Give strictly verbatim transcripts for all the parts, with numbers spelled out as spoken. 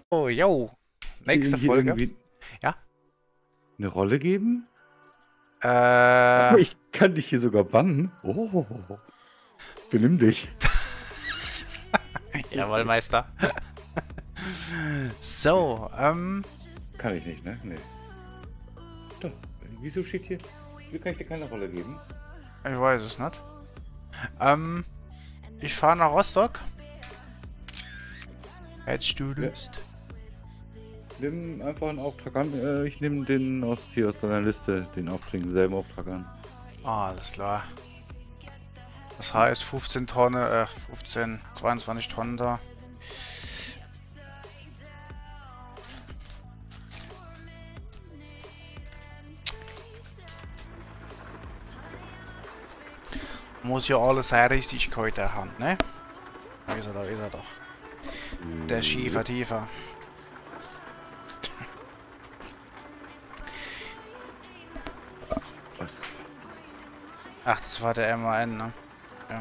Oh, yo. Nächste Hier Folge. irgendwie Ja. eine Rolle geben? Äh, Oh, ich kann dich hier sogar bannen. Oh, benimm dich. jawohl, Meister. So, ähm, Kann ich nicht, ne? Nee. Doch. Wieso steht hier? Wieso kann ich dir keine Rolle geben? ich weiß es nicht. Ähm, ich fahre nach Rostock. Hättest du Ja. Lust? Nimm einfach einen Auftrag an. Äh, ich nehme den aus, hier aus deiner Liste, den Auftrag, denselben Auftrag an. Ah, alles klar. Das heißt fünfzehn Tonnen, äh, fünfzehn, zweiundzwanzig Tonnen da. Muss ja alles sehr richtig heute haben, ne? Da ist er, da ist er doch. Der Schiefer tiefer. Was? Ach, das war der M A N, ne? Ja.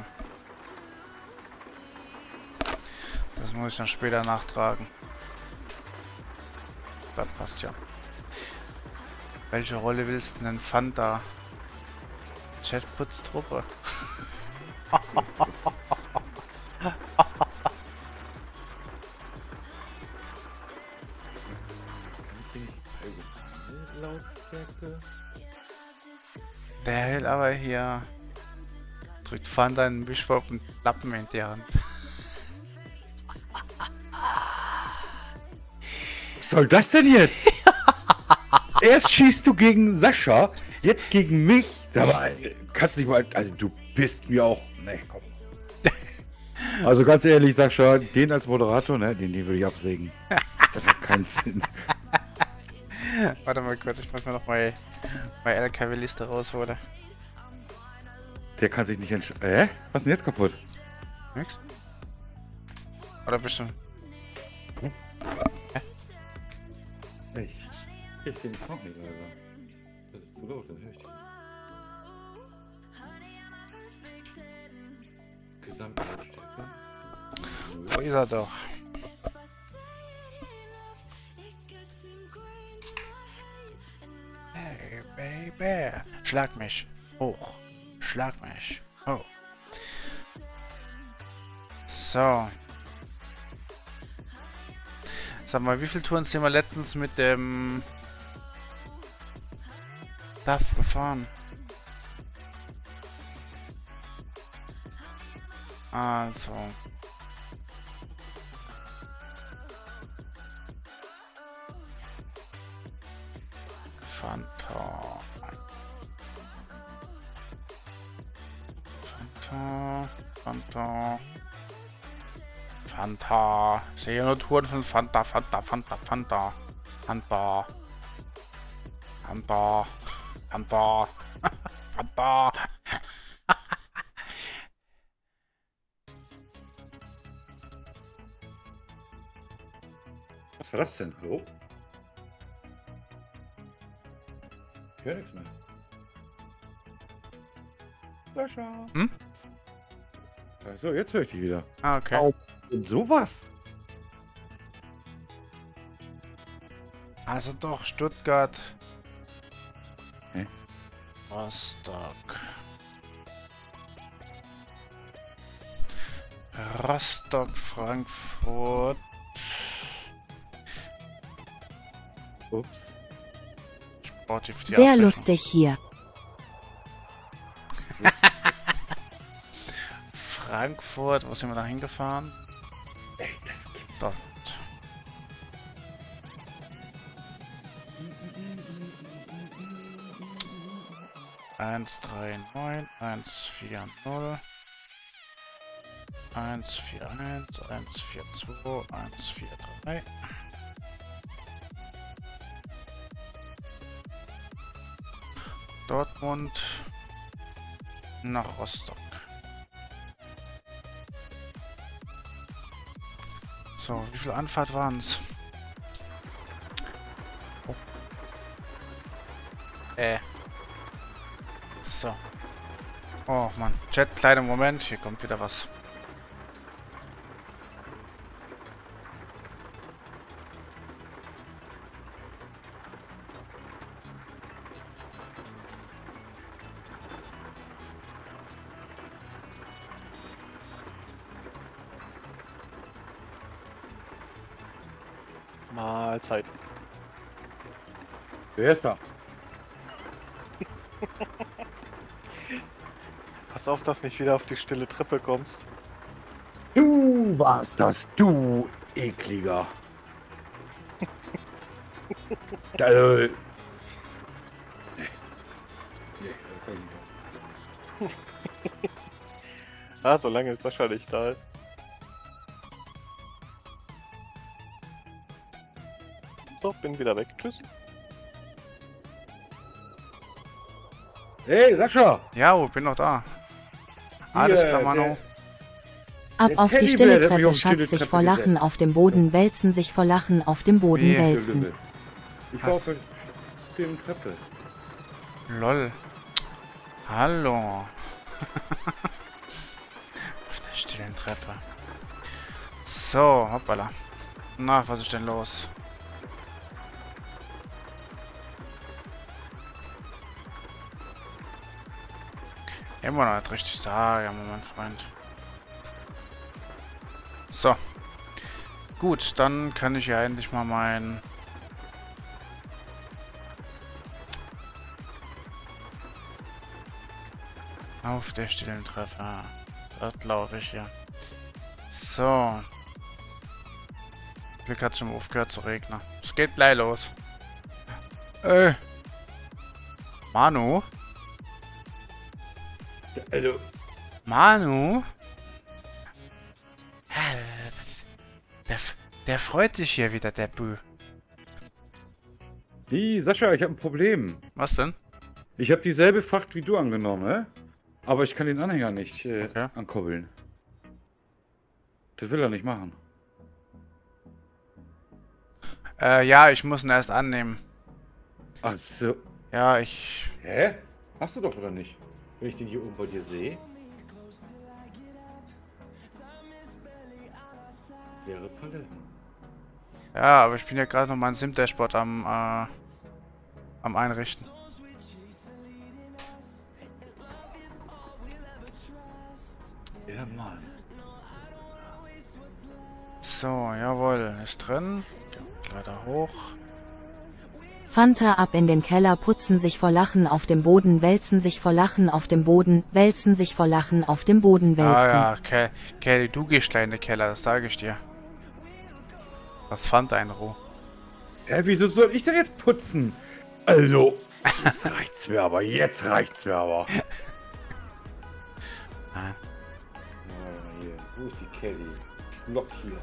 Das muss ich dann später nachtragen. Das passt ja. Welche Rolle willst du denn Fanta? Chatputztruppe. Lautstärke. Der hält aber hier. Drückt Fanta in den Bischofs und Lappen in die Hand. Was soll das denn jetzt? Erst schießt du gegen Sascha, jetzt gegen mich. Aber kannst du nicht mal. Also, du bist mir auch. Nee, komm. Also, ganz ehrlich, Sascha, den als Moderator, ne, den, den würde ich absägen. Das hat keinen Sinn. Warte mal kurz, ich muss mir noch mal meine L K W-Liste rausholen. Der kann sich nicht entscheiden. Hä? Was ist denn jetzt kaputt? Nix? Oder bist du. Hm? Hä? Ich. Ich den Sound nicht, Alter. Das ist zu laut, das höre ich nicht. Gesamtlautstärke. Wo ist er doch? Hey, Baby. Schlag mich. Hoch. Schlag mich. Hoch. So. Sag mal, wie viele Touren sind wir letztens mit dem D A F gefahren? Also. Fanta. Fanta. Fanta. Fanta. Ich sehe nur Touren von Fanta, Fanta, Fanta, Fanta. Fanta. Fanta. Fanta. Fanta. Was war das denn? Hallo? Ich höre nichts mehr. Sascha. Hm? So, jetzt höre ich dich wieder. Ah, okay. Au. Und sowas? Also doch, Stuttgart. Hä? Rostock. Rostock, Frankfurt. Ups. Sporty für die Sehr Abrechnung. lustig hier. Frankfurt, wo sind wir da hingefahren? Ey, das gibt's Dort. eins drei neun, eins vier null, eins vier eins, eins vier zwei, eins vier drei. Dortmund nach Rostock. So, wie viel Anfahrt waren es? Oh. Äh. So. Oh Mann. Chat, kleiner Moment. Hier kommt wieder was. Mahlzeit. Wer ist da? Pass auf, dass nicht wieder auf die stille Treppe kommst. Du warst das, du ekliger. Also, nee. Nee, das kann ich nicht. Ah, solange Sascha nicht da ist. So, bin wieder weg. Tschüss. Hey, Sascha! Ja, bin noch da. Alles klar, Mano. Ab Der auf die Teddybär, stille der hat mich Treppe, auf die stille Schatz, sich Treppe vor Lachen gesetzt. auf dem Boden wälzen, sich vor Lachen auf dem Boden Wie? wälzen. Ich war auf der stillen Treppe. Lol. Hallo. Auf der stillen Treppe. So, hoppala. Na, was ist denn los? Immer noch nicht richtig sagen, mein Freund. So. Gut, dann kann ich ja endlich mal mein... Auf der stillen Treppe. Dort laufe ich hier. So. Glück hat schon aufgehört zu regnen. Es geht gleich los. Äh. Manu? Also, Manu? Ja, das- Der, der freut sich hier wieder, der Bü. wie, Sascha, ich habe ein Problem. Was denn? Ich habe dieselbe Fracht wie du angenommen, ne? Aber ich kann den Anhänger nicht äh, Okay. ankurbeln. Das will er nicht machen. Äh, ja, ich muss ihn erst annehmen. Ach so. Ja, ich... Hä? Hast du doch oder nicht? Wenn ich den hier oben bei dir sehe. Leere Paletten. Ja, aber ich bin ja gerade noch mein Sim-Dashboard am, äh, am Einrichten. Ja, Mann. So, jawohl, ist drin. Geht weiter hoch. Fanta ab in den Keller, putzen sich vor Lachen auf dem Boden, wälzen sich vor Lachen auf dem Boden, wälzen sich vor Lachen auf dem Boden wälzen. Ah ja, Ke Kelly, du gehst gleich in den Keller, das sage ich dir. Was fand ein Ruh? Hä, wieso soll ich denn jetzt putzen? Also, jetzt reicht's mir aber, jetzt reicht's mir aber. Nein. Ja, hier, wo ist die Kelly? Lock hier.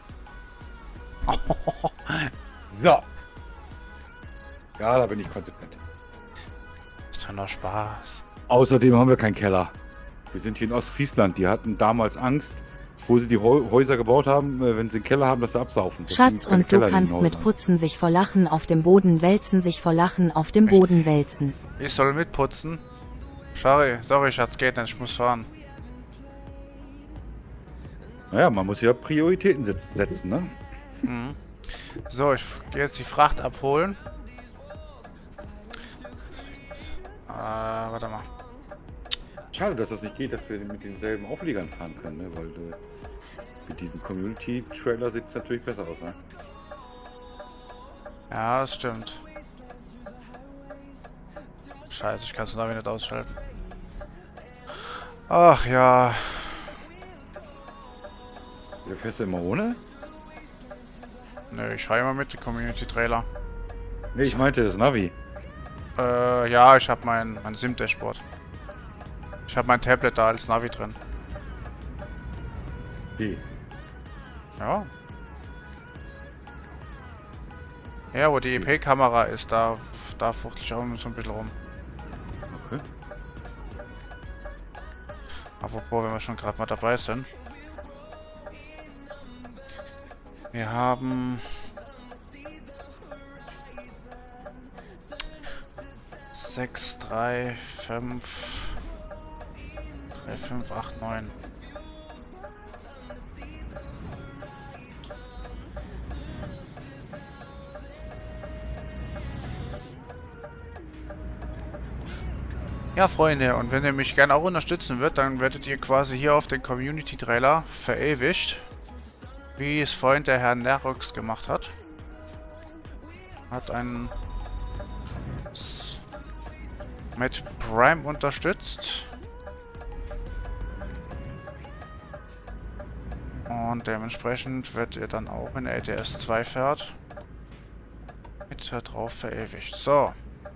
So. Ja, da bin ich konsequent. Ist doch noch Spaß. Außerdem haben wir keinen Keller. Wir sind hier in Ostfriesland. Die hatten damals Angst, wo sie die Hau- Häuser gebaut haben, äh, wenn sie einen Keller haben, dass sie absaufen. Deswegen Schatz, keine und du Keller in den kannst mit Häusern. putzen sich vor Lachen auf dem Boden wälzen, sich vor Lachen auf dem Boden wälzen. Ich soll mitputzen? Sorry, sorry, Schatz, geht nicht, ich muss fahren. Naja, man muss ja Prioritäten setz- setzen, ne? Mhm. So, ich gehe jetzt die Fracht abholen. Äh, warte mal. Schade, dass das nicht geht, dass wir mit denselben Aufliegern fahren können, ne? Weil äh, mit diesem Community-Trailer sieht es natürlich besser aus, ne? Ja, das stimmt. Scheiße, ich kann es Navi nicht ausschalten. Ach ja. Du fährst du immer ohne? Nö, ich fahre immer mit dem Community-Trailer. Ne, ich meinte das Navi. Äh, ja, ich habe mein, mein Sim-Dashboard. Ich habe mein Tablet da als Navi drin. Wie? Ja. Ja, wo die E P-Kamera ist, da, da fuchtel ich auch immer so ein bisschen rum. Okay. Apropos, wenn wir schon gerade mal dabei sind. Wir haben... sechs, drei, fünf... drei, fünf, acht, neun. Ja, Freunde, und wenn ihr mich gerne auch unterstützen würdet, dann werdet ihr quasi hier auf den Community-Trailer verewigt. Wie es vorhin der Herr Nerox gemacht hat. hat einen S- mit Prime unterstützt. Und dementsprechend wird er dann auch, wenn er L T S zwei fährt, mit da drauf verewigt. So.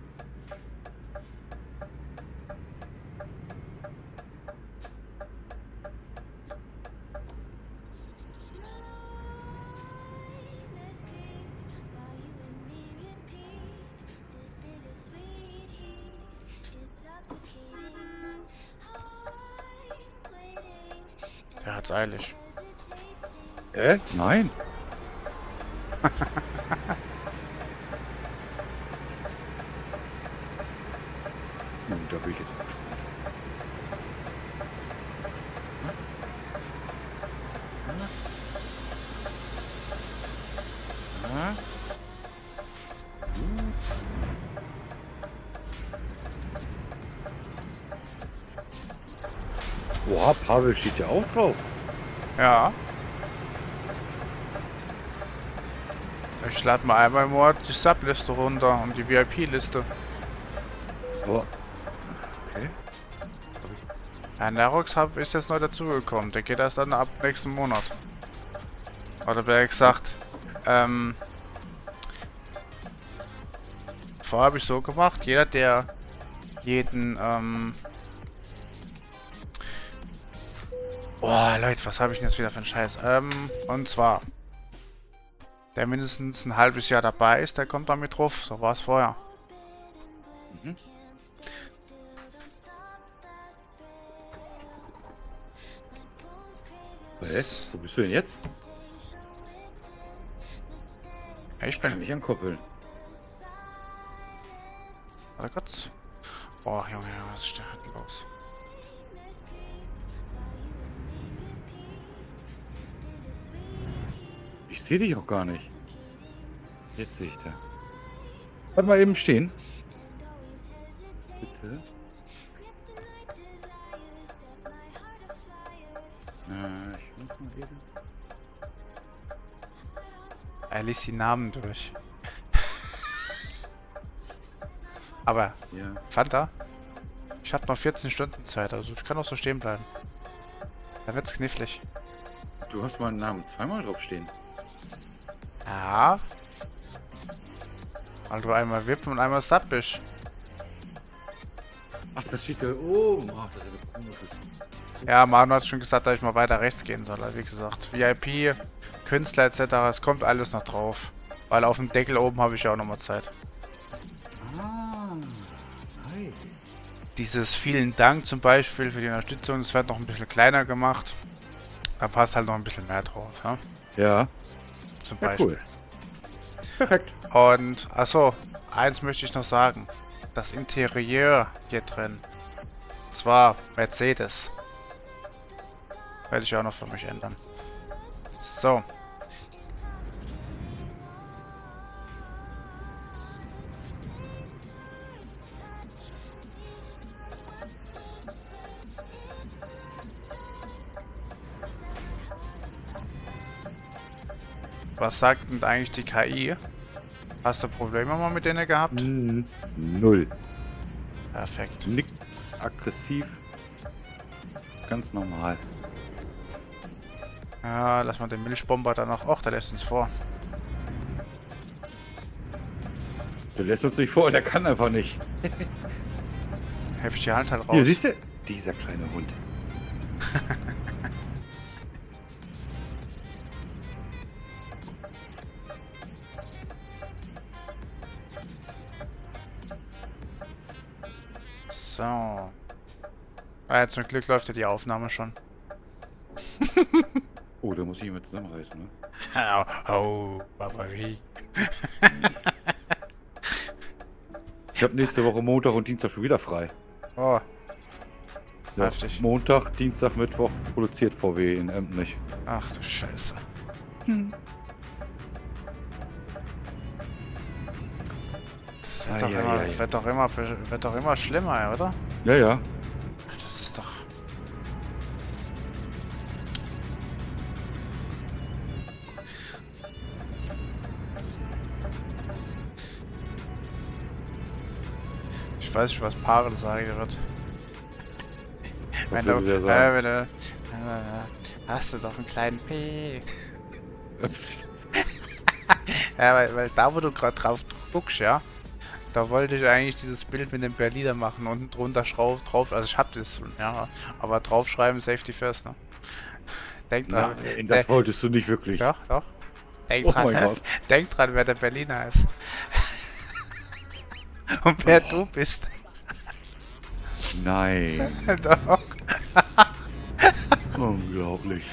Der hat's eilig. Äh? Nein. uh, da bin ich jetzt mal gespannt. Ja. Boah, Pavel steht ja auch drauf. Ja. Ich lade mal einmal im Monat die Subliste runter und die V I P-Liste. Aber. Okay. Ja, Nerox hab, ist jetzt neu dazugekommen. Der geht erst dann ab nächsten Monat. Oder besser gesagt, ähm. Vorher habe ich so gemacht, jeder, der jeden, ähm. Boah, Leute, was habe ich denn jetzt wieder für einen Scheiß? Ähm, und zwar, der mindestens ein halbes Jahr dabei ist, der kommt damit drauf. So war es vorher. Mhm. Hey, wo bist du denn jetzt? Ich Kann bin. mich ankoppeln. Warte kurz. Boah, Junge, was ist denn heute los? Ich sehe dich auch gar nicht. Jetzt sehe ich da. Warte mal eben stehen. Bitte. Äh, ich muss mal eben. Er liest die Namen durch. Aber, Ja. Fanta, ich habe noch vierzehn Stunden Zeit, also ich kann auch so stehen bleiben. Da wird's knifflig. Du hast meinen Namen zweimal draufstehen. Ja. Weil du einmal W I P und einmal Sub bist. Ach, das steht da oben. Ach, das ist ja komisch. Ja, Manu hat schon gesagt, dass ich mal weiter rechts gehen soll. Also wie gesagt, V I P, Künstler et cetera. Es kommt alles noch drauf. Weil auf dem Deckel oben habe ich ja auch noch mal Zeit. Ah, nice. Dieses vielen Dank zum Beispiel für die Unterstützung, das wird noch ein bisschen kleiner gemacht. Da passt halt noch ein bisschen mehr drauf. Ja? Ja, Zum ja Beispiel. cool. Perfekt. Und, achso, eins möchte ich noch sagen. Das Interieur hier drin. Und zwar Mercedes. Werde ich auch noch für mich ändern. So. Was sagt denn eigentlich die K I? Hast du Probleme mal mit denen gehabt? N null. Perfekt. Nix aggressiv. Ganz normal. Ja, lass mal den Milchbomber dann noch. Och, der lässt uns vor. Der lässt uns nicht vor, der kann einfach nicht. Heb ich die Hand halt raus. Hier, siehst du? Dieser kleine Hund. So. Ah, ja, zum Glück läuft ja die Aufnahme schon. Oh, da muss ich jemand zusammenreißen, ne? Oh, aber wie? Ich habe nächste Woche Montag und Dienstag schon wieder frei. Oh, Ja, heftig. Montag, Dienstag, Mittwoch produziert V W in Emden nicht. Ach du Scheiße. Das wird, Ei, doch ei, immer, ei. wird, doch immer, wird doch immer schlimmer, oder? Ja, ja. Ach, das ist doch... Ich weiß nicht, was Paare sagen wird. Was Wenn du, würde der äh, sagen? wenn du, äh, hast du doch einen kleinen P. Ja, weil, weil da, wo du gerade drauf guckst, ja, da wollte ich eigentlich dieses Bild mit dem Berliner machen. Unten drunter drauf, drauf, also ich hab das, ja, aber draufschreiben Safety First, ne? Denk dran. Nein, das wolltest du nicht wirklich. Doch, doch. Denk Oh dran, mein Gott. denk dran, wer der Berliner ist. Und wer Oh. du bist. Nein. Doch. Unglaublich.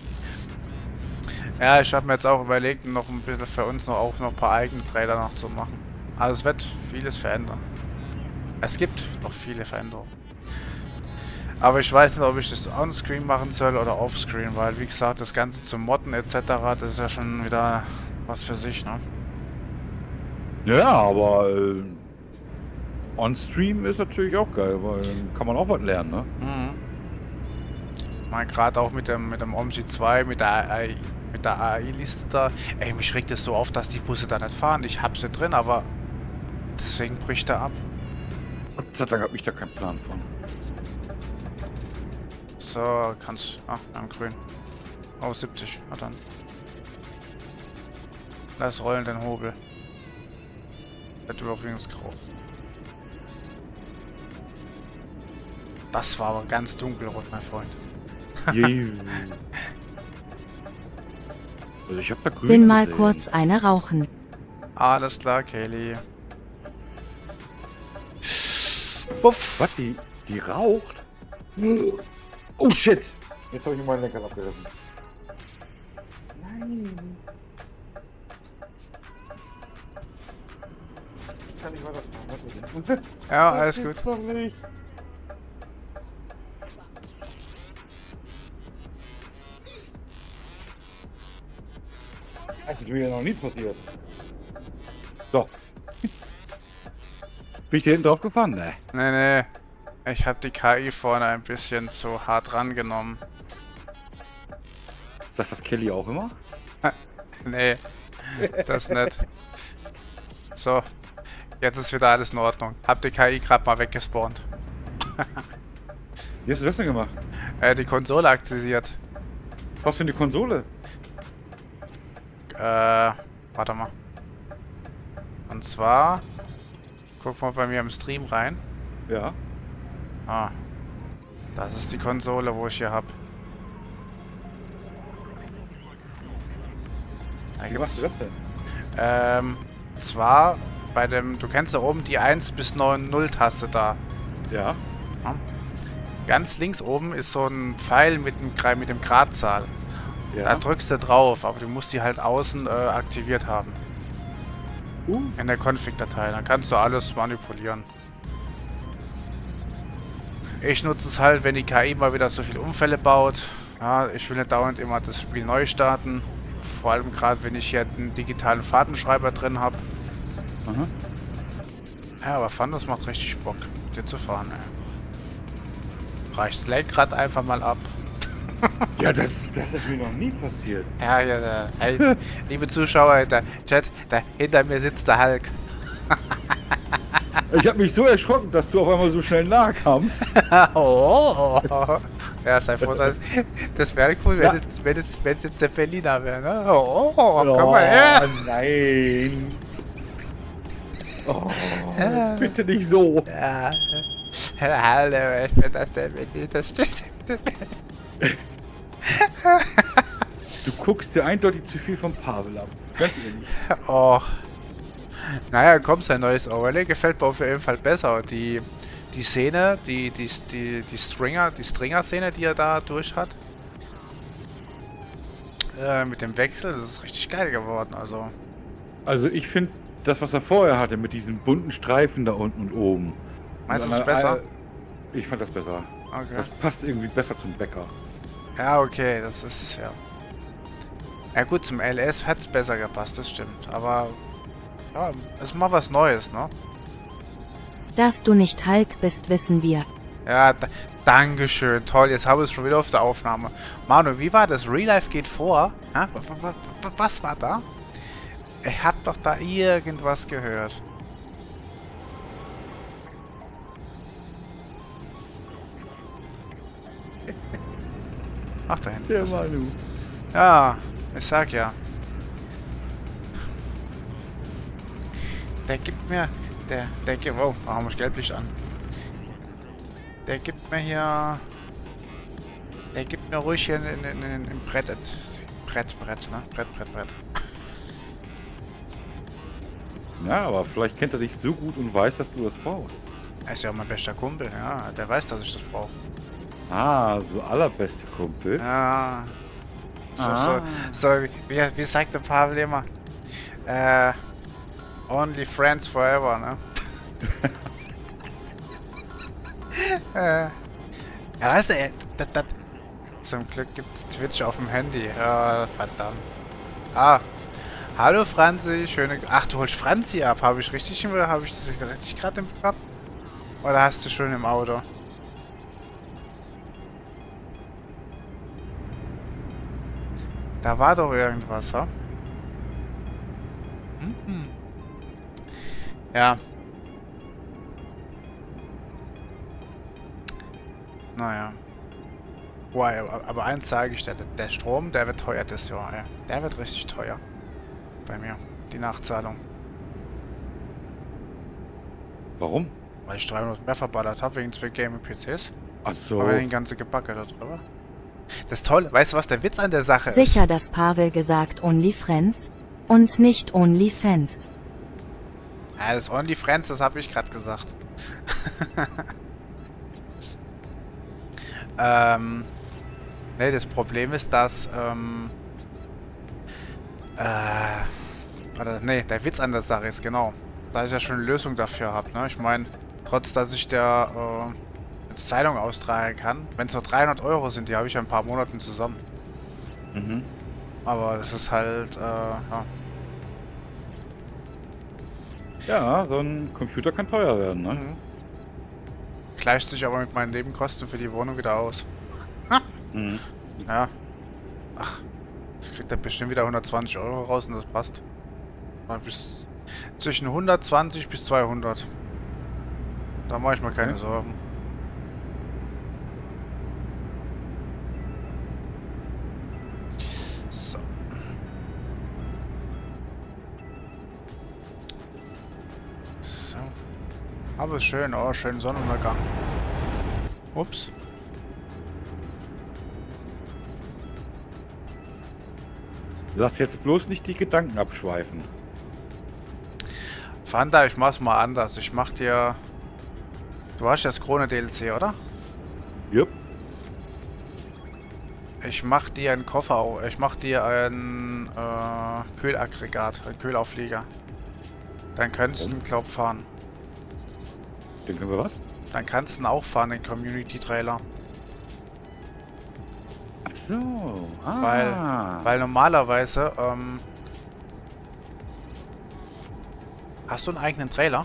Ja, ich habe mir jetzt auch überlegt, noch ein bisschen für uns noch auch noch ein paar eigene Trailer noch zu machen. Also es wird vieles verändern. Es gibt noch viele Veränderungen. Aber ich weiß nicht, ob ich das on-screen machen soll oder off-screen, weil wie gesagt, das Ganze zum Modden et cetera, das ist ja schon wieder was für sich, ne? Ja, aber äh, on-stream ist natürlich auch geil, weil dann kann man auch was lernen, ne? Mhm. Mal gerade auch mit dem mit dem O M G zwei, mit der A I, mit der A I-Liste da. Ey, mich regt es so auf, dass die Busse da nicht fahren. Ich hab sie drin, aber deswegen bricht er ab. Gott sei Dank hab ich da keinen Plan von. So, kannst. Ah, am Grün. Oh, siebzig. Na dann. Lass rollen den Hobel. Wird übrigens grau. Das war aber ganz dunkelrot, mein Freund. Je. Also ich hab da grün Bin mal gesehen. kurz eine rauchen. Alles klar, Kelly. Puff. Was, die, die raucht? Oh shit! Jetzt habe ich mir meinen Lenker abgerissen. Nein! Ich kann nicht weiterfahren, warte. Ja, alles gut. Doch nicht. Das ist mir noch nie passiert. So. Bin ich hier hinten drauf gefahren? Ne. Nee, nee. Ich hab die K I vorne ein bisschen zu hart rangenommen. Sagt das Kelly auch immer? Nee, das nicht. So, jetzt ist wieder alles in Ordnung. Hab die K I gerade mal weggespawnt. Wie hast du das denn gemacht? Äh, die Konsole aktiviert. Was für eine Konsole? Äh, warte mal. Und zwar, guck mal bei mir im Stream rein. Ja. Ah, das ist die Konsole, wo ich hier hab. Da Wie machst gibt's, du das denn? ähm, zwar bei dem, du kennst da oben die eins bis neun null Taste da. Ja. Ja. Ganz links oben ist so ein Pfeil mit dem, Gra- mit dem Gradzahl. Da Ja. drückst du drauf, aber du musst die halt außen äh, aktiviert haben. Uh. In der Config-Datei. Dann kannst du alles manipulieren. Ich nutze es halt, wenn die K I mal wieder so viele Unfälle baut. Ja, ich will nicht dauernd immer das Spiel neu starten. Vor allem gerade, wenn ich hier einen digitalen Fahrtenschreiber drin habe. Aha. Ja, aber Fandos macht richtig Bock, mit dir zu fahren, ey. Reicht das Lenkrad einfach mal ab. Ja, das, das ist mir noch nie passiert. Ja, ja, da, hey, liebe Zuschauer, der Chat, da hinter mir sitzt der Hulk. Ich habe mich so erschrocken, dass du auf einmal so schnell nahe kamst. Oh, ja, sei froh, dass, das wäre cool, wenn Ja. es wenn es, wenn es jetzt der Berliner wäre, ne? Oh, komm mal her. Nein. Oh, Ja. bitte nicht so. Ja. Hallo, ich bin das der Berliner, das stimmt. Du guckst dir eindeutig zu viel von Pavel ab. Ganz ehrlich. Oh. Naja, komm, sein neues Overlay gefällt mir auf jeden Fall besser. Und die, die Szene, die, die, die, die Stringer, die Stringer-Szene, die er da durch hat, äh, mit dem Wechsel, das ist richtig geil geworden. Also, Also ich finde das, was er vorher hatte, mit diesen bunten Streifen da unten und oben. meinst du Und es an- besser? äh, Ich fand das besser. Okay. Das passt irgendwie besser zum Bäcker. Ja, okay, das ist, ja. Ja gut, zum L S hat es besser gepasst, das stimmt. Aber, ja, ist mal was Neues, ne? Dass du nicht Hulk bist, wissen wir. Ja, da, Dankeschön, toll, jetzt habe ich es schon wieder auf der Aufnahme. Manu, wie war das? Real Life geht vor? Ha? Was, was, was war da? Ich hab doch da irgendwas gehört. Ach, da hinten. Der ist er. Manu. Ja, ich sag ja. Der gibt mir... Der, der gibt... Oh, da haben wir Gelblicht an. Der gibt mir hier... Der gibt mir ruhig hier in, in, in, in Brett... Brett, Brett, ne? Brett, Brett, Brett. Ja, aber vielleicht kennt er dich so gut und weiß, dass du das brauchst. Er ist ja auch mein bester Kumpel, ja. Der weiß, dass ich das brauche. Ah, so allerbeste Kumpel. Ja. So, Ah. so, so wie, wie sagt der Pavel immer? Äh... Only friends forever, ne? äh, ja, weißt du, ey, dat, dat, zum Glück gibt's Twitch auf dem Handy. Ja, verdammt. Ah, hallo Franzi, schöne... Ach, du holst Franzi ab, habe ich richtig im... Habe ich das richtig gerade im Kopf? Oder hast du schon im Auto? Da war doch irgendwas, ha? Mhm. Ja. Naja. Boah, aber eins sage ich dir, der Strom, der wird teuer das Jahr, ey. Der wird richtig teuer. Bei mir. Die Nachzahlung. Warum? Weil ich dreihundert mehr verballert habe wegen zwei Gaming-P Cs. Ach so. Aber den ganze Gebacke da drüber. Das Tolle, weißt du, was der Witz an der Sache ist? Sicher, dass Pavel gesagt OnlyFriends und nicht OnlyFans. Ja, das OnlyFriends, das habe ich gerade gesagt. ähm... Ne, das Problem ist, dass, ähm... Äh... Oder, nee, der Witz an der Sache ist, genau. Da ich ja schon eine Lösung dafür habe, ne? Ich meine, trotz, dass ich der, äh... jetzt Zeitung austragen kann, wenn es nur dreihundert Euro sind, die habe ich ja ein paar Monaten zusammen. Mhm. Aber das ist halt, äh, ja. Ja, so ein Computer kann teuer werden, ne? Mhm. Gleicht sich aber mit meinen Nebenkosten für die Wohnung wieder aus. Mhm. Ja. Ach, jetzt kriegt er bestimmt wieder hundertzwanzig Euro raus und das passt. Mal bis zwischen hundertzwanzig bis zweihundert. Da mache ich mir keine Okay. Sorgen. So. So. Aber ist schön, oh, schön Sonnenuntergang. Ups. Lass jetzt bloß nicht die Gedanken abschweifen. Fanta, ich mach's mal anders. Ich mach dir... Du hast das Krone-D L C, oder? Jupp. Ich mach dir einen Koffer, au- ich mach dir ein äh, Kühlaggregat, ein Kühlauflieger. Dann könntest du ihn, glaub, fahren. Dann können wir was? Dann kannst du ihn auch fahren, den Community-Trailer. Ach so. Ah. Weil, weil normalerweise, ähm... Hast du einen eigenen Trailer?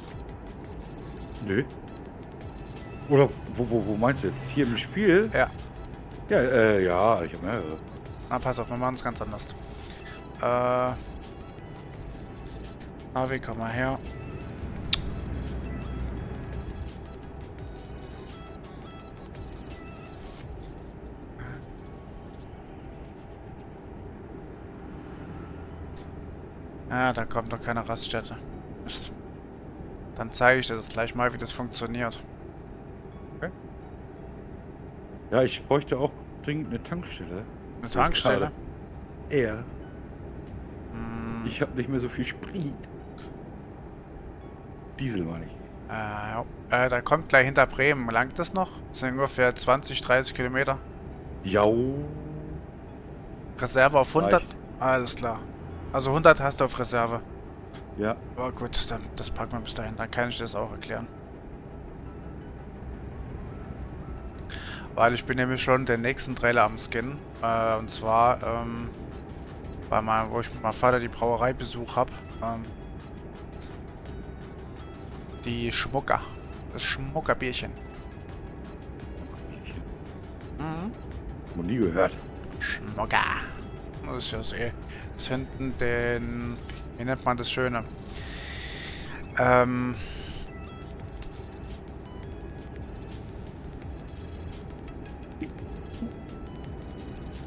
Nö. Oder wo, wo, wo meinst du jetzt? Hier im Spiel? Ja. Ja, äh, ja, ich habe mehrere. Na, pass auf, wir machen es ganz anders. Äh... Navi, komm mal her. Ja, da kommt noch keine Raststätte. Mist. Dann zeige ich dir das gleich mal, wie das funktioniert. Ja, ich bräuchte auch dringend eine Tankstelle. Eine Tankstelle? Ja. Hm, Ich habe nicht mehr so viel Sprit. Diesel meine ich. äh, ja. äh, da kommt gleich hinter Bremen. Langt das noch? Das sind ungefähr zwanzig, dreißig Kilometer. Jau. Reserve auf hundert? Reicht. Alles klar. Also hundert hast du auf Reserve. Ja. Oh gut, dann das packen wir bis dahin. Dann kann ich dir das auch erklären. Weil ich bin nämlich schon den nächsten Trailer am Skin. Äh, und zwar, ähm, bei meinem, wo ich mit meinem Vater die Brauerei Besuch habe. Ähm, die Schmucker. Das Schmuckerbierchen. Mhm. Noch nie gehört. Schmucker. Das ist ja so, das hinten den, wie nennt man das Schöne? Ähm,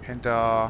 hinter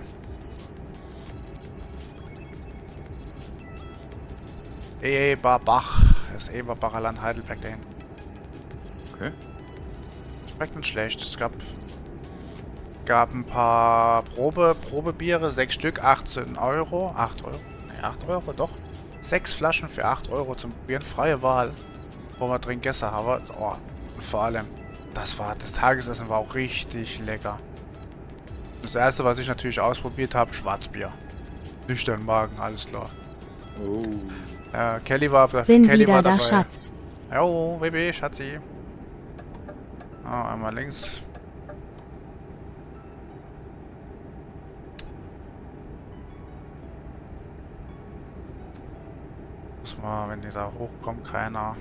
Eberbach. Das Eberbacher Land Heidelberg dahin. Okay. Schmeckt nicht schlecht. Es gab, gab ein paar Probe, Probebiere, sechs Stück, achtzehn Euro. acht Euro? Nee, acht Euro, doch. Sechs Flaschen für acht Euro zum Probieren. Freie Wahl. Wo wir drin gegessen haben. Oh, und vor allem, das war, das Tagesessen war auch richtig lecker. Das erste, was ich natürlich ausprobiert habe, Schwarzbier. Nüchtern Magen, alles klar. Oh. Ja, Kelly war, Bin Kelly wieder war da, dabei. Schatz. Jo, Baby, Schatzi. Ah, einmal links. Muss mal, wenn die da hochkommt, keiner.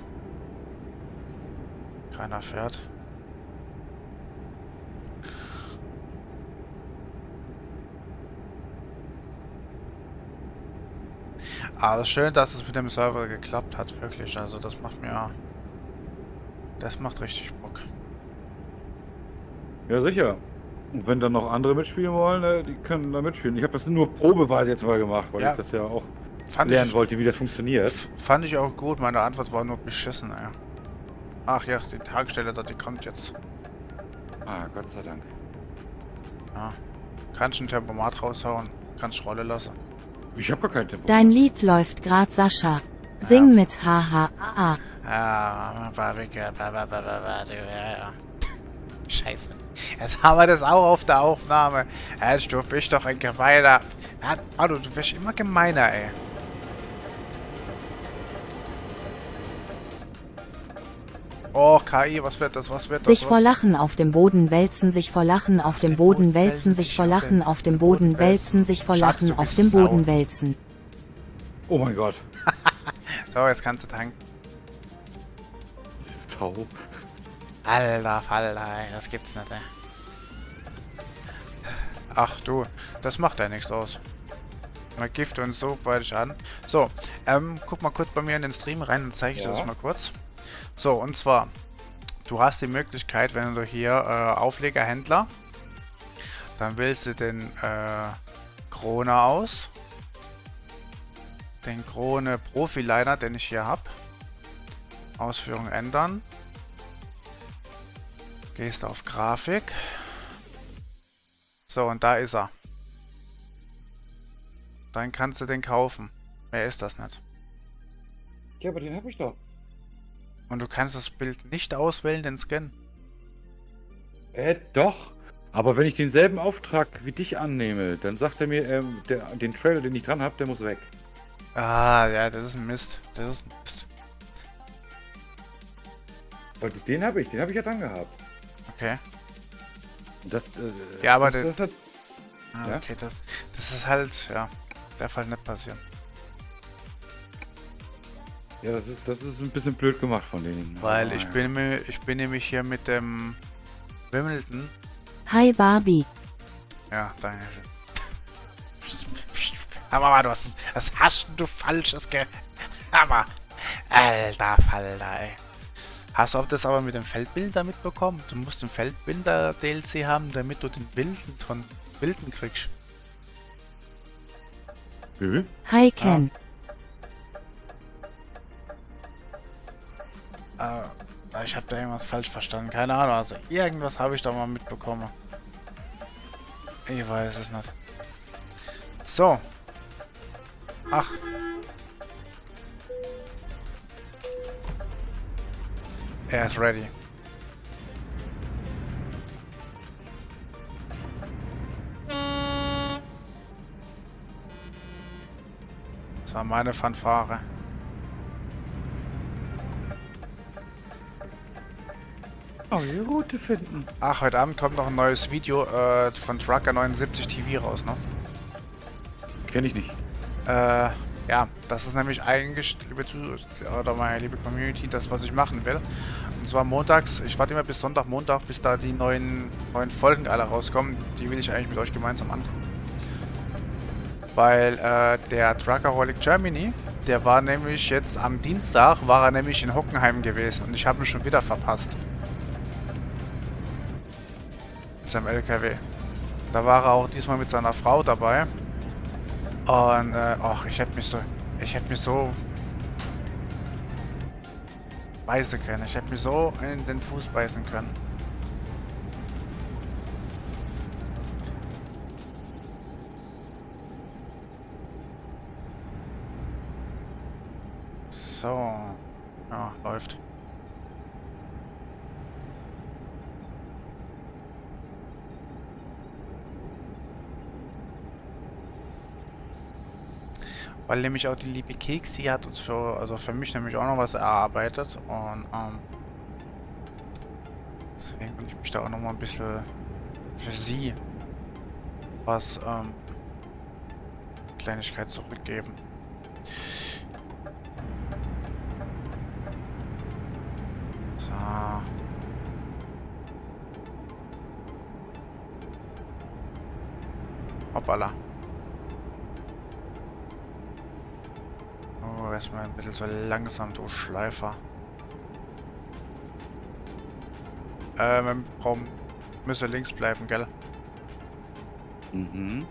Keiner fährt. Aber es ist schön, dass es mit dem Server geklappt hat, wirklich. Also das macht mir... Das macht richtig Bock. Ja, sicher. Und wenn dann noch andere mitspielen wollen, äh, die können da mitspielen. Ich habe das nur probeweise jetzt mal gemacht, weil Ja. ich das ja auch Fand lernen ich, wollte, wie das funktioniert. fand ich auch gut. Meine Antwort war nur beschissen, ey. Ach ja, die Tankstelle da, die kommt jetzt. Ah, Gott sei Dank. Ja. Kannst ein Tempomat raushauen. Kannst Rolle lassen. Ich habe gar kein Tempo. Dein Lied läuft grad, Sascha. Sing mit Haha. Ah, Ah, Barbecue, ba, ba, ba, ba, ba, ja, ja. Scheiße. Jetzt haben wir das auch auf der Aufnahme. Herrsch, du bist doch ein gemeiner. Ja, Alter, du wirst immer gemeiner, ey. Oh, K I, was wird das? Was wird das? sich Was? vor Lachen auf dem Boden wälzen, sich vor Lachen auf dem Boden wälzen, sich vor Lachen auf dem Boden wälzen, sich vor Schatz, Lachen du auf bist dem Sau. Boden wälzen. Oh mein Gott. So, jetzt kannst du tanken. Sau. Alter Falter, ey, das gibt's nicht, ey. Ach du, das macht ja nichts aus. Mal Gift und so weite ich an. So, ähm, guck mal kurz bei mir in den Stream rein, dann zeige ich Ja. das mal kurz. So, und zwar, du hast die Möglichkeit, wenn du hier äh, Auflegerhändler, dann wählst du den äh, Krone aus. Den Krone Profiliner, den ich hier habe. Ausführung ändern. Gehst auf Grafik. So, und da ist er. Dann kannst du den kaufen. Mehr ist das nicht. Ja, aber den habe ich doch. Und du kannst das Bild nicht auswählen, den Scan. Äh, doch. Aber wenn ich denselben Auftrag wie dich annehme, dann sagt er mir, ähm, der, den Trailer, den ich dran habe, der muss weg. Ah, ja, das ist ein Mist. Das ist ein Mist. Weil den habe ich, den habe ich ja dran gehabt. Okay. Und das, äh, Ja, aber das, das- das hat, Ah, Ja? okay, das, das ist halt, ja, darf halt nicht passieren. ja, das ist, das ist ein bisschen blöd gemacht von denen. Weil Aber, ich ja. bin, mir- ich bin nämlich hier mit dem Wimbledon. Hi Barbie. Ja, danke schön. Aber mal, du hast, was hast du falsches ge... Aber, alter Falter, ey. Hast du das aber mit dem Feldbilder mitbekommen? Du musst den Feldbilder-D L C haben, damit du den Wilden von Wilden kriegst. Wie? Hi Ken. Äh, ich habe da irgendwas falsch verstanden. Keine Ahnung, also irgendwas habe ich da mal mitbekommen. Ich weiß es nicht. So. Ach. Er ist ready. Das war meine Fanfare. Oh, die Route finden. Ach, heute Abend kommt noch ein neues Video äh, von Trucker neunundsiebzig T V raus, ne? Kenn ich nicht. Äh, ja, das ist nämlich eigentlich, liebe Zuhörer, oder meine liebe Community, das, was ich machen will. Und zwar montags, ich warte immer bis Sonntag, Montag, bis da die neuen, neuen Folgen alle rauskommen. Die will ich eigentlich mit euch gemeinsam angucken. Weil, äh, der Truckaholic Germany, der war nämlich jetzt am Dienstag, war er nämlich in Hockenheim gewesen. Und ich habe ihn schon wieder verpasst. Mit seinem L K W. Da war er auch diesmal mit seiner Frau dabei. Und, äh, ach, ich hätte mich so, ich hätte mich so beißen können. Ich hätte mich so in den Fuß beißen können. So. Ja, läuft. Weil nämlich auch die liebe Keksi hat uns für, also für mich nämlich auch noch was erarbeitet. Und ähm, deswegen will ich mich da auch noch mal ein bisschen für sie was ähm, Kleinigkeit zurückgeben. So. Hoppala. Oh, erstmal ein bisschen so langsam, du Schleifer. Ähm, Raum müsse links bleiben, gell? Mhm.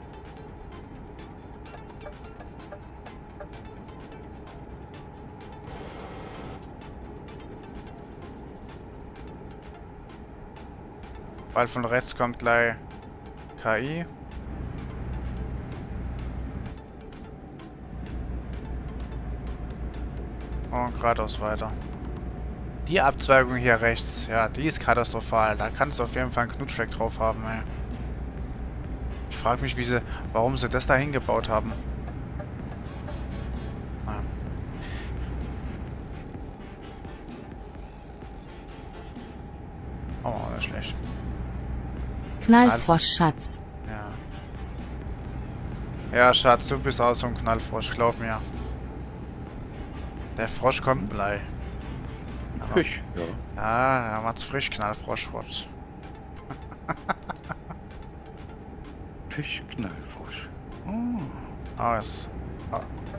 Weil von rechts kommt gleich K I. Und geradeaus weiter. Die Abzweigung hier rechts, ja, die ist katastrophal. Da kannst du auf jeden Fall einen Knutschfleck drauf haben, ey. Ich frage mich, wie sie, warum sie das da hingebaut haben. Naja. Oh, das ist schlecht. Knallfrosch, Schatz. Ja. Ja, Schatz, du bist auch so ein Knallfrosch, glaub mir. Der Frosch kommt gleich. Fisch, ja. Ja, er macht's frisch, Knallfrosch. Fisch, Knallfrosch. Oh. Aus. Ah.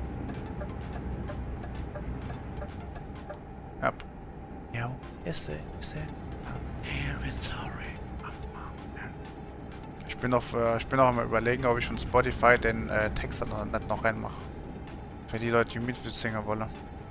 Yep. Yo, is it, is it? I'm sorry. Ich bin noch, äh, ich bin noch am Überlegen, ob ich von Spotify den äh, Text dann noch nicht noch reinmache. Für die Leute, die mitsingen wollen.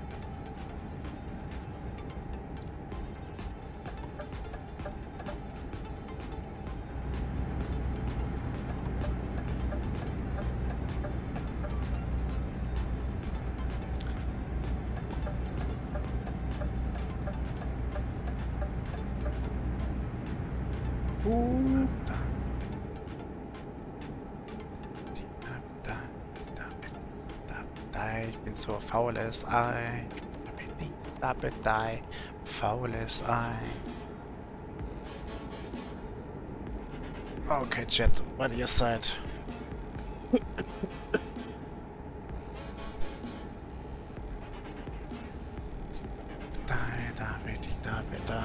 Ich bin so faules Ei. Ich bin nicht dabei. Faules Ei. Okay, Chat, weil ihr seid. Da, da, bitte, da, bitte.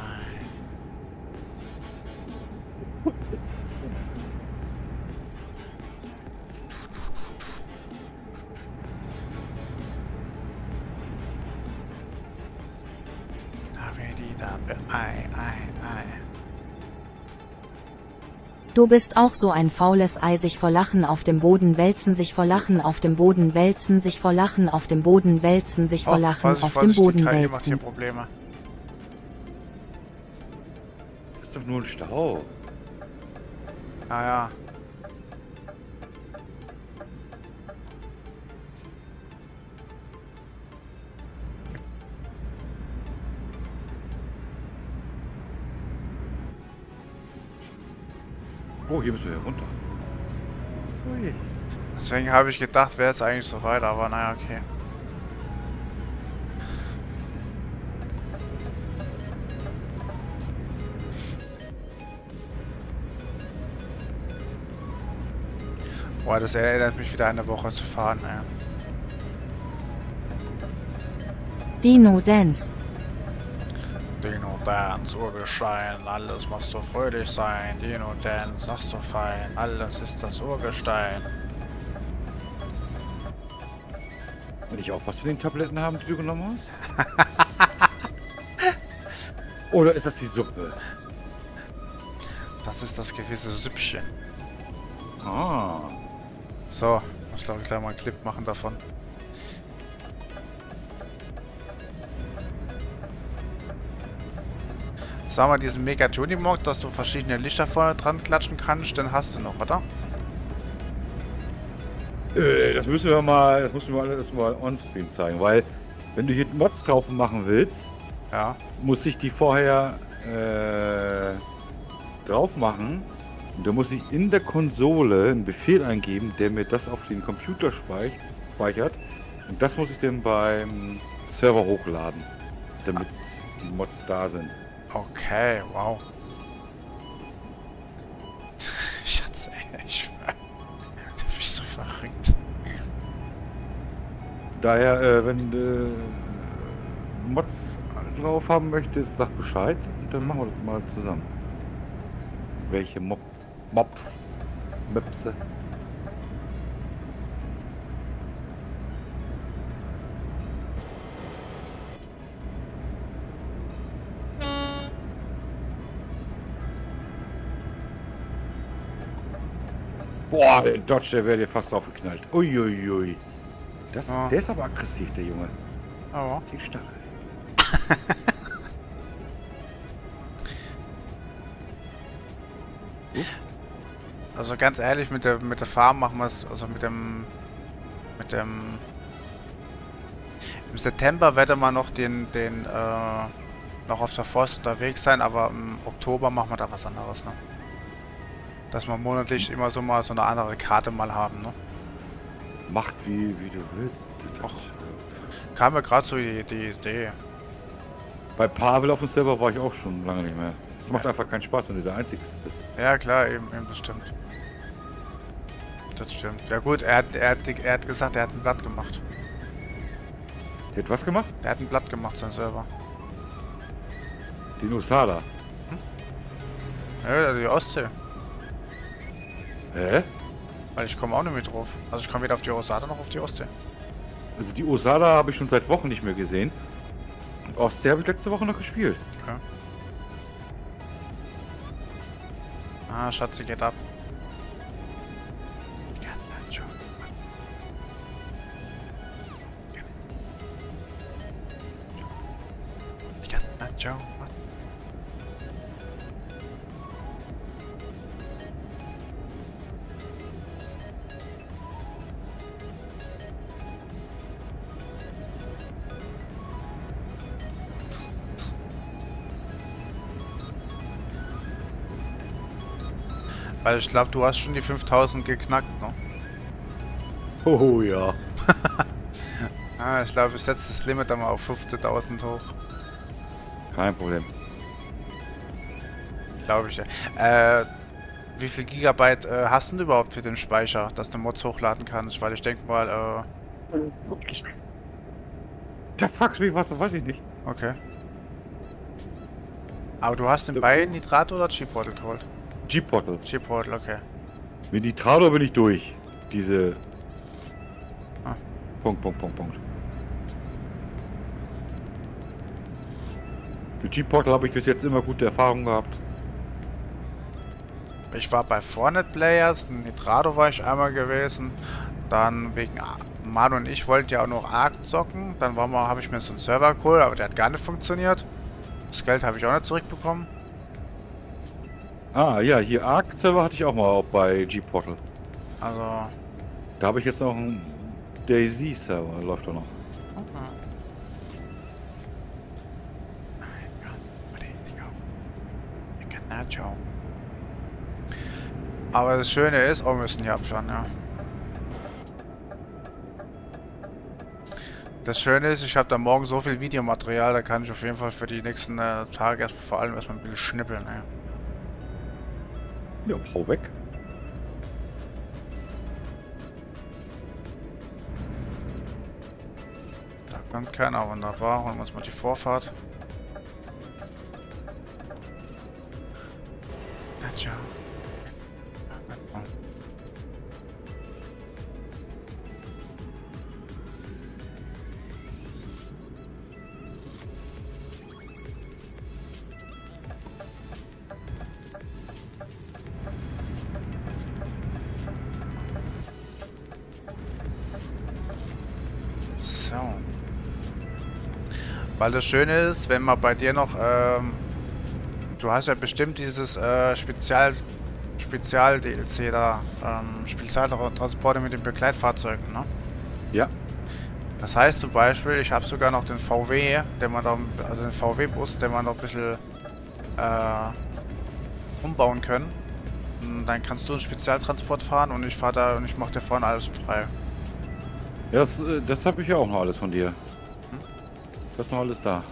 Ei, ei, ei. Du bist auch so ein faules Ei, sich vor Lachen auf dem Boden wälzen, sich vor Lachen auf dem Boden wälzen, sich vor Lachen auf dem Boden wälzen, sich vor Oh, Lachen Vorsicht, auf dem Vorsicht, die Boden K I macht hier wälzen. Probleme. Das ist doch nur ein Stau. Ah ja. Oh, hier müssen wir ja runter. Ui. Deswegen habe ich gedacht, wäre es eigentlich so weit, aber naja, okay. Boah, das erinnert mich wieder eine Woche zu fahren, ey. Dino Dance. Dino Dance, Urgestein, alles muss so fröhlich sein. Dino Dance, ach so fein, alles ist das Urgestein. Will ich auch was von den Tabletten haben, die du genommen hast? Oder ist das die Suppe? Das ist das gewisse Süppchen. Ah. So, muss glaube ich gleich mal einen Clip machen davon. Sag mal, diesen Mega Tuning Mod, dass du verschiedene Lichter vorne dran klatschen kannst, den hast du noch, oder? Äh, das müssen wir mal, das müssen wir alles mal on-screen zeigen, weil wenn du hier Mods drauf machen willst, Ja. muss ich die vorher äh, drauf machen. Und da muss ich in der Konsole einen Befehl eingeben, der mir das auf den Computer speich- speichert. Und das muss ich dann beim Server hochladen, damit die Mods da sind. Okay, wow. Schatz, ey, ich schwör. Du bist so verrückt. Daher, äh, wenn du Mods drauf haben möchtest, sag Bescheid und dann machen wir das mal zusammen. Welche Mobs? Mobs? Möpse? Boah, der Dodge, der wäre dir fast drauf geknallt. Uiuiui. Das, Ja. Der ist aber aggressiv, der Junge. Oh. Die Stachel. Also ganz ehrlich, mit der mit der Farm machen wir es, also mit dem mit dem im September werde man noch den den äh, noch auf der Forst unterwegs sein, aber im Oktober machen wir da was anderes, ne? Dass wir monatlich immer so mal so eine andere Karte mal haben, ne? Macht wie, wie du willst. Och. Kam mir gerade so die, die Idee. Bei Pavel auf dem Server war ich auch schon lange nicht mehr. Es macht einfach keinen Spaß, wenn du der Einzige bist. Ja klar, eben, eben, das stimmt. Das stimmt. Ja gut, er hat, er hat, er hat gesagt, er hat ein Blatt gemacht. Der hat was gemacht? Er hat ein Blatt gemacht, sein Server. Den Osada. Ja, die Ostsee. Hä? Weil ich komme auch nicht mehr drauf. Also ich komme weder auf die Ostsee noch auf die Ostsee. Also die Osada habe ich schon seit Wochen nicht mehr gesehen. Und Ostsee habe ich letzte Woche noch gespielt. Okay. Ah, Schatzi geht ab. Joe. Weil ich glaube, du hast schon die fünftausend geknackt, ne? Oh ja. Ah, ich glaube, ich setze das Limit dann mal auf fünfzehntausend hoch. Kein Problem. Glaube ich ja. Äh, wie viel Gigabyte äh, hast du denn überhaupt für den Speicher, dass du Mods hochladen kannst? Weil ich denke mal, äh... Da fragst du mich was, das weiß ich nicht. Okay. Aber du hast den bei Nitrato oder G-Portal geholt? G-Portal. G-Portal, okay. Mit Nitrado bin ich durch. Diese... Ah. Punkt, Punkt, Punkt, Punkt. Mit G-Portal habe ich bis jetzt immer gute Erfahrungen gehabt. Ich war bei Fortnite Players, in Nitrado war ich einmal gewesen. Dann wegen... Manu und ich wollten ja auch noch Ark zocken. Dann war mal, habe ich mir so einen Server geholt, aber der hat gar nicht funktioniert. Das Geld habe ich auch nicht zurückbekommen. Ah, ja, hier Ark-Server hatte ich auch mal auch bei G-Portal. Also... Da habe ich jetzt noch einen Daisy-Server, läuft doch noch. Aber das Schöne ist, oh, wir müssen hier abfahren, ja. Das Schöne ist, ich habe da morgen so viel Videomaterial, da kann ich auf jeden Fall für die nächsten äh, Tage erst, vor allem erstmal ein bisschen schnippeln, ja. Ja, hau weg. Da kommt keiner, wunderbar. Holen wir uns mal die Vorfahrt. Tja. Weil das Schöne ist, wenn man bei dir noch, ähm, du hast ja bestimmt dieses äh, Spezial, Spezial-D L C da, ähm, Spezialtransporte mit den Begleitfahrzeugen, ne? Ja. Das heißt zum Beispiel, ich habe sogar noch den V W, den man da, also den V W-Bus, den man noch ein bisschen äh, umbauen können. Und dann kannst du einen Spezialtransport fahren und ich fahre da und ich mache dir vorne alles frei. Ja, das, äh, das habe ich ja auch noch alles von dir. Hm? Das ist noch alles da.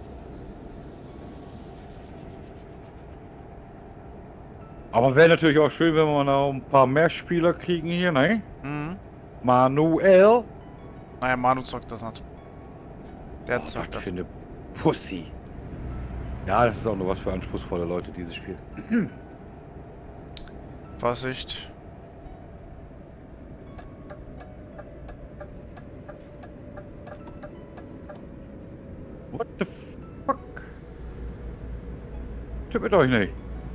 Aber wäre natürlich auch schön, wenn wir noch ein paar mehr Spieler kriegen hier, ne? Mhm. Manuel. Naja, Manu zockt das nicht. Der Oh, zockt was das. für eine Pussy. Ja, das ist auch nur was für anspruchsvolle Leute, dieses Spiel. Vorsicht. What the fuck? Tippet euch nicht.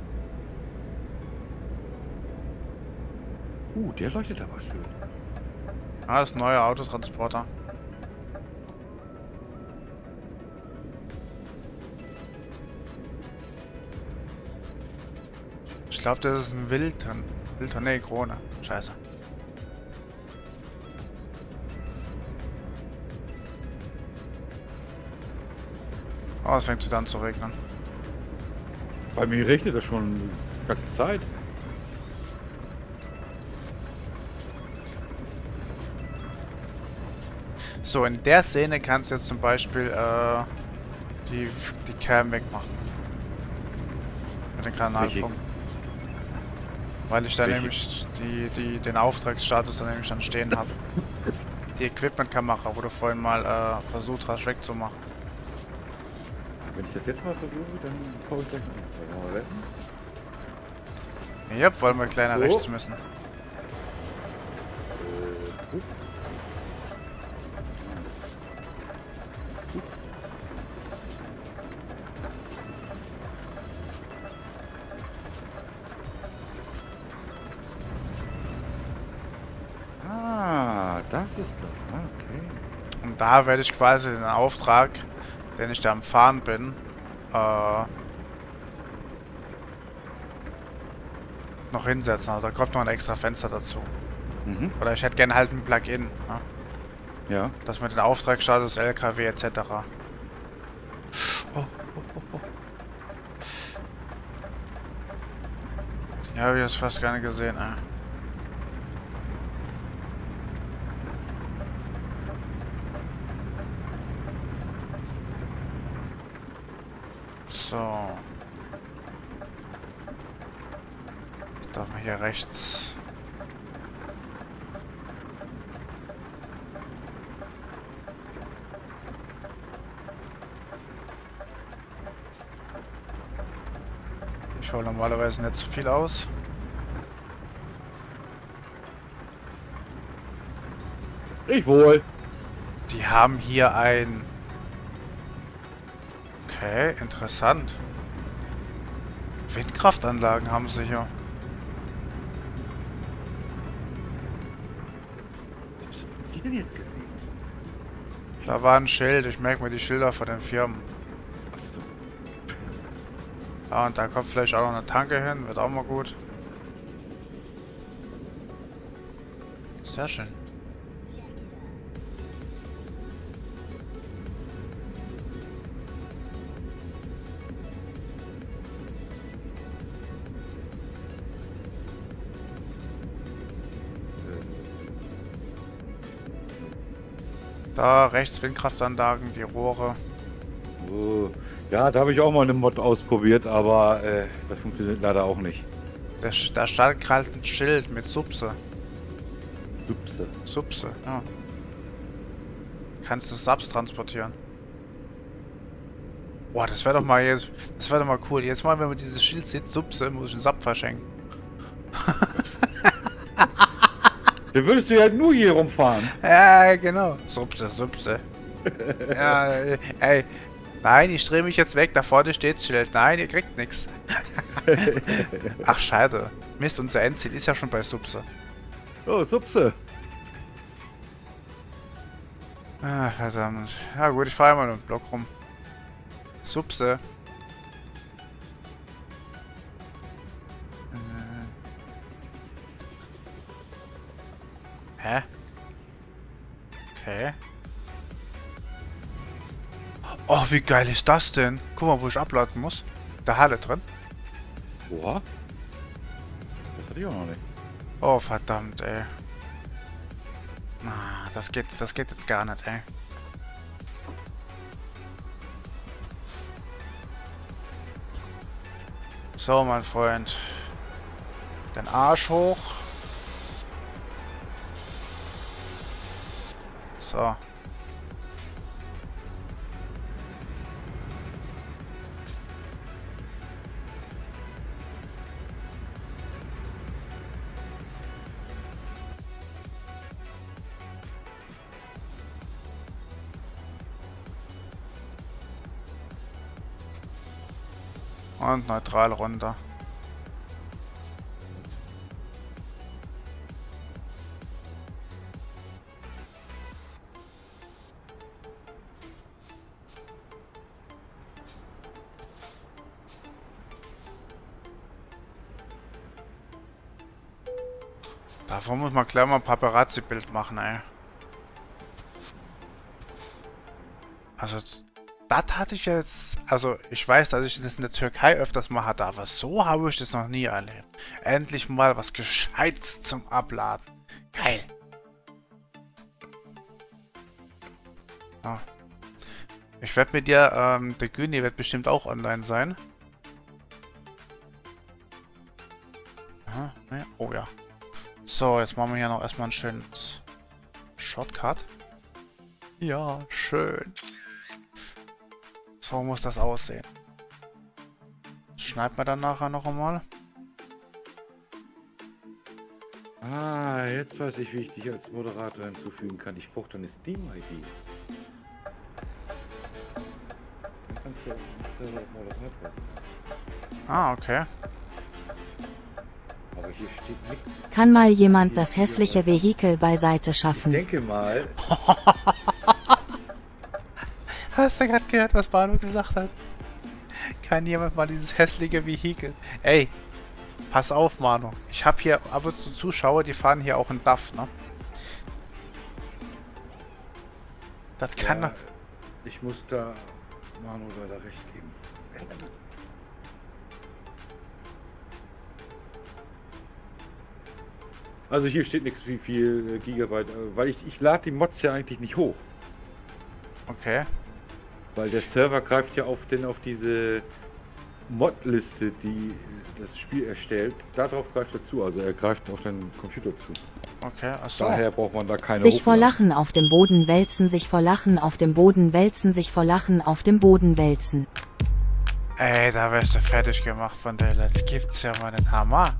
Uh, der leuchtet aber schön. Ah, das ist ein neuer Autotransporter. Ich glaube, das ist ein Wildton. Wildton, nee, Krone. Scheiße. Oh, es fängt wieder an zu regnen. Bei mir regnet das schon die ganze Zeit. So, in der Szene kannst du jetzt zum Beispiel äh, die, die Cam wegmachen. Mit den Kanalpunkten. Weil ich da Richtig. nämlich die, die, den Auftragsstatus dann nämlich dann stehen habe. Die Equipment-Kamera, wo du vorhin mal äh, versucht hast wegzumachen. Wenn ich das jetzt mal versuche, dann brauche ich gleich noch einen retten. Ja, wollen wir kleiner So. rechts müssen. Äh, gut. Ah, das ist das. Ah, okay. Und da werde ich quasi den Auftrag, den ich da am Fahren bin, äh, noch hinsetzen. Also da kommt noch ein extra Fenster dazu. Mhm. Oder ich hätte gerne halt ein Plugin, ne? Ja. Dass man den Auftragsstatus, L K W et cetera. Oh, oh, oh, oh. Ja, habe ich jetzt fast gar nicht gesehen, ey. So. Jetzt darf man hier rechts. Ich hole normalerweise nicht so viel aus. Ich wohl. Die haben hier ein... Okay, interessant. Windkraftanlagen haben sie hier. Was haben die denn jetzt gesehen? Da war ein Schild. Ich merke mir die Schilder von den Firmen. Achso. Ja, und da kommt vielleicht auch noch eine Tanke hin. Wird auch mal gut. Sehr schön. Da rechts Windkraftanlagen, die Rohre. Oh. Ja, da habe ich auch mal eine Mod ausprobiert, aber äh, das funktioniert leider auch nicht. Der, Sch- da stand gerade ein Schild mit Subse. Upse. Subse, ja. Kannst du Subs transportieren. Boah, das wäre doch mal jetzt. Das wäre doch mal cool. Jetzt mal, wenn man dieses Schild sieht, Subse, muss ich einen Sub verschenken. Dann würdest du ja nur hier rumfahren. Ja, genau. Subse, Subse. Ja, äh, ey. Nein, ich drehe mich jetzt weg. Da vorne steht das Schild. Nein, ihr kriegt nichts. Ach, scheiße. Mist, unser Endziel ist ja schon bei Subse. Oh, Supse. Ah, verdammt. Ja gut, ich fahre mal einen Block rum. Subse. Hä? Okay. Oh, wie geil ist das denn? Guck mal, wo ich abladen muss. Da Halle drin. Oha. Das hatte ich auch noch nicht. Oh, verdammt, ey. Ah, das geht, das geht jetzt gar nicht, ey. So, mein Freund. Den Arsch hoch. So. Und neutral runter. Davon muss man gleich mal ein Paparazzi-Bild machen, ey. Also, das hatte ich jetzt... Also, ich weiß, dass ich das in der Türkei öfters mal hatte, aber so habe ich das noch nie erlebt. Endlich mal was Gescheites zum Abladen. Geil. Ja. Ich werde mit dir... Ähm, der Güni wird bestimmt auch online sein. Aha, ne? Oh ja. So, jetzt machen wir hier noch erstmal ein schönes Shortcut. Ja, schön. So muss das aussehen. Schneiden wir dann nachher noch einmal. Ah, jetzt weiß ich, wie ich dich als Moderator hinzufügen kann. Ich brauche deine Steam-I D. Dann kannst du ja nicht mal das nicht wissen. Ah, okay. Aber hier steht nichts. Kann mal jemand das hässliche Vehikel beiseite Ich schaffen? denke mal, Hast du gerade gehört, was Bano gesagt hat? Kann jemand mal dieses hässliche Vehikel... Ey, pass auf, Manu. Ich habe hier ab und zu Zuschauer, die fahren hier auch in D A F, ne? Das kann ja, doch... ich muss da Manu leider recht geben. Also hier steht nichts wie viel äh, Gigabyte, äh, weil ich, ich lade die Mods ja eigentlich nicht hoch. Okay. Weil der Server greift ja auf, den, auf diese Mod-Liste, die das Spiel erstellt. Darauf greift er zu, also er greift auf den Computer zu. Okay, achso. Daher braucht man da keine Sich vor Hochladen. Lachen auf dem Boden wälzen, sich vor Lachen auf dem Boden wälzen, sich vor Lachen auf dem Boden wälzen. Ey, da wärst du fertig gemacht von der. Das gibt's ja mal nicht. Hammer.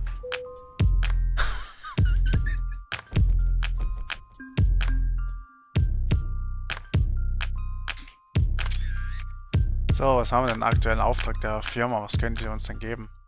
So, was haben wir denn? Aktuellen Auftrag der Firma? Was könnt ihr uns denn geben?